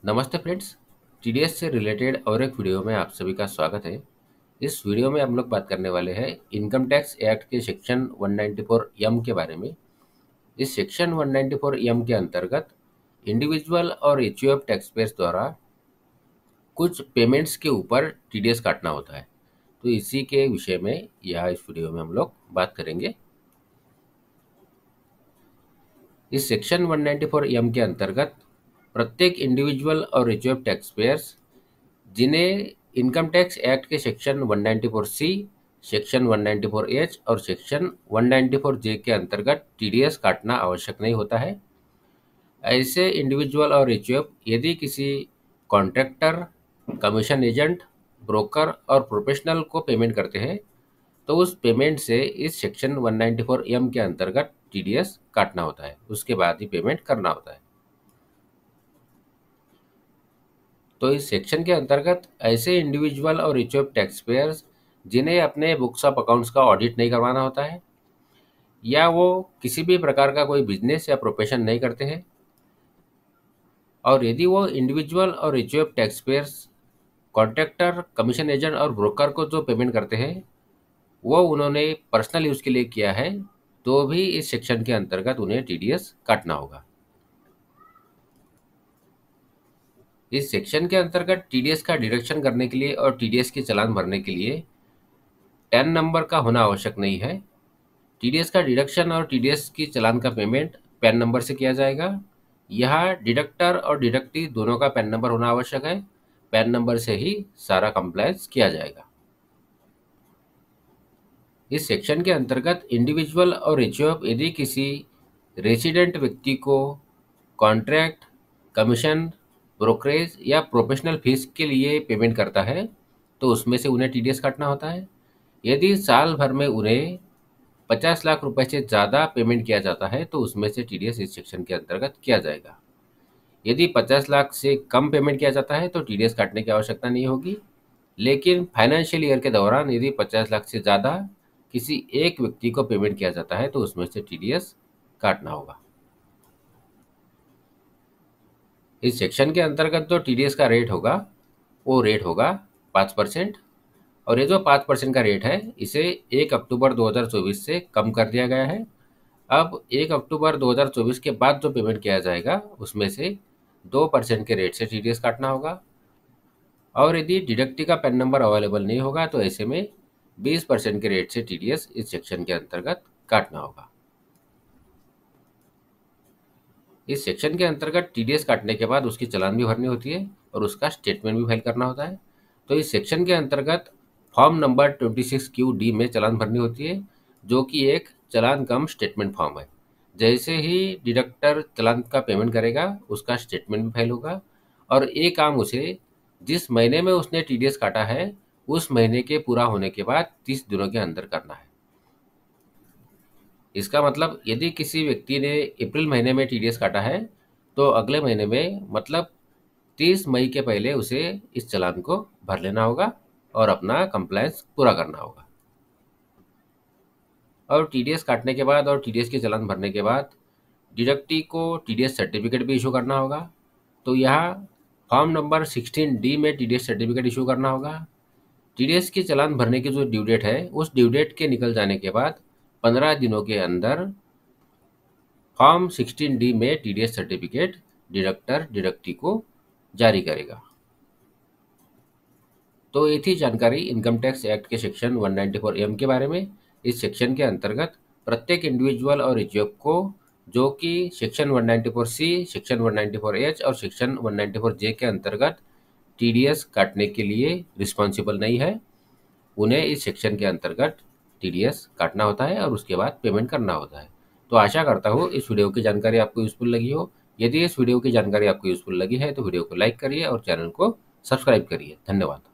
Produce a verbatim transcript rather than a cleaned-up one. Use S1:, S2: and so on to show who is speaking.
S1: नमस्ते friends. TDS से related और एक वीडियो में आप सभी का स्वागत है। इस वीडियो में हम लोग बात करने वाले हैं इनकम टैक्स एक्ट के सेक्शन एक सौ चौरानवे एम के बारे में। इस सेक्शन एक सौ चौरानवे एम के अंतर्गत इंडिविजुअल और एचयूएफ टैक्स पेयर्स द्वारा कुछ पेमेंट्स के ऊपर टीडीएस काटना होता है। तो इसी के विषय में यह इस वीडियो में हम लोग बात करेंगे। इस सेक्शन एक सौ चौरानवे एम के अंतर्गत प्रत्येक इंडिविजुअल और एचयूएफ टैक्स पेयर्स जिन्हें इनकम टैक्स एक्ट के सेक्शन एक सौ चौरानवे सी, सेक्शन एक सौ चौरानवे एच और सेक्शन एक सौ चौरानवे जे के अंतर्गत टीडीएस काटना आवश्यक नहीं होता है। ऐसे इंडिविजुअल और एचयूएफ यदि किसी कॉन्ट्रैक्टर, कमीशन एजेंट, ब्रोकर और प्रोफेशनल को पेमेंट करते हैं तो उस पेमेंट से इस सेक्शन एक सौ चौरानवे एम के अंतर्गत टीडीएस काटना होता है। उसके बाद ही पेमेंट करना होता है। तो इस सेक्शन के अंतर्गत ऐसे इंडिविजुअल और एचयूएफ टैक्स पेयर्स जिन्हें अपने बुक्स ऑफ अकाउंट्स का ऑडिट नहीं करवाना होता है या वो किसी भी प्रकार का कोई बिजनेस या प्रोफेशन नहीं करते हैं, और यदि वो इंडिविजुअल और HUF tax payers contractor, commission agent और ब्रोकर को जो पेमेंट करते हैं वो उन्होंने पर्सनल यूज़ के लिए किया है तो भी इस सेक्शन के अंतर्गत उन्हें टीडीएस काटना होगा। इस सेक्शन के अंतर्गत टीडीएस का डिडक्शन करने के लिए और टीडीएस की चालान भरने के लिए टैन नंबर का होना आवश्यक नहीं है। टीडीएस का डिडक्शन और टीडीएस की चालान का पेमेंट पैन नंबर से किया जाएगा। यहाँ डिडक्टर और डिडक्टी दोनों का पैन नंबर होना आवश्यक है। पैन नंबर से ही सारा कंप्लायंस किया जाएगा। इस सेक्शन के अंतर्गत इंडिविजुअल और एचयूएफ यदि किसी रेसिडेंट व्यक्ति को कॉन्ट्रैक्ट, कमीशन, ब्रोकरेज या प्रोफेशनल फीस के लिए पेमेंट करता है तो उसमें से उन्हें टीडीएस काटना होता है। यदि साल भर में उन्हें पचास लाख रुपए से ज़्यादा पेमेंट किया जाता है तो उसमें से टीडीएस इस सेक्शन के अंतर्गत किया जाएगा। यदि पचास लाख से कम पेमेंट किया जाता है तो टीडीएस काटने की आवश्यकता नहीं होगी। लेकिन फाइनेंशियल ईयर के दौरान यदि पचास लाख से ज़्यादा किसी एक व्यक्ति को पेमेंट किया जाता है तो उसमें से टीडीएस काटना होगा। इस सेक्शन के अंतर्गत जो टीडीएस का रेट होगा वो रेट होगा पाँच परसेंट, और ये जो पाँच परसेंट का रेट है इसे एक अक्टूबर दो हज़ार चौबीस से कम कर दिया गया है। अब एक अक्टूबर दो हज़ार चौबीस के बाद जो पेमेंट किया जाएगा उसमें से दो परसेंट के रेट से टीडीएस काटना होगा, और यदि डिडक्टी का पैन नंबर अवेलेबल नहीं होगा तो ऐसे में बीस परसेंट के रेट से टीडीएस इस सेक्शन के अंतर्गत काटना होगा। इस सेक्शन के अंतर्गत टीडीएस काटने के बाद उसकी चालान भी भरनी होती है और उसका स्टेटमेंट भी फाइल करना होता है। तो इस सेक्शन के अंतर्गत फॉर्म नंबर छब्बीस क्यू डी में चालान भरनी होती है, जो कि एक चालान कम स्टेटमेंट फॉर्म है। जैसे ही डिडक्टर चालान का पेमेंट करेगा उसका स्टेटमेंट भी फाइल होगा, और ये काम उसे जिस महीने में उसने टीडीएस काटा है उस महीने के पूरा होने के बाद तीस दिनों के अंदर करना है। इसका मतलब यदि किसी व्यक्ति ने अप्रैल महीने में टीडीएस काटा है तो अगले महीने में मतलब तीस मई के पहले उसे इस चालान को भर लेना होगा और अपना कंप्लायंस पूरा करना होगा। और टीडीएस काटने के बाद और टीडीएस की चालान भरने के बाद डिडक्टी को टीडीएस सर्टिफिकेट भी इशू करना होगा। तो यहाँ फॉर्म नंबर सोलह डी में टीडीएस सर्टिफिकेट इशू करना होगा। टीडीएस की चालान भरने की जो ड्यू डेट है उस ड्यू डेट के निकल जाने के बाद पंद्रह दिनों के अंदर फॉर्म सोलह डी में टीडीएस सर्टिफिकेट डिडक्टर डिडक्टी को जारी करेगा। तो ये थी जानकारी इनकम टैक्स एक्ट के सेक्शन एक सौ चौरानवे एम के बारे में। इस सेक्शन के अंतर्गत प्रत्येक इंडिविजुअल और एचयूएफ को जो कि सेक्शन एक सौ चौरानवे सी, सेक्शन एक सौ चौरानवे एच और सेक्शन एक सौ चौरानवे जे के अंतर्गत टीडीएस काटने के लिए रिस्पॉन्सिबल नहीं है, उन्हें इस सेक्शन के अंतर्गत टीडीएस काटना होता है और उसके बाद पेमेंट करना होता है। तो आशा करता हूँ इस वीडियो की जानकारी आपको यूजफुल लगी हो। यदि इस वीडियो की जानकारी आपको यूजफुल लगी है तो वीडियो को लाइक करिए और चैनल को सब्सक्राइब करिए। धन्यवाद।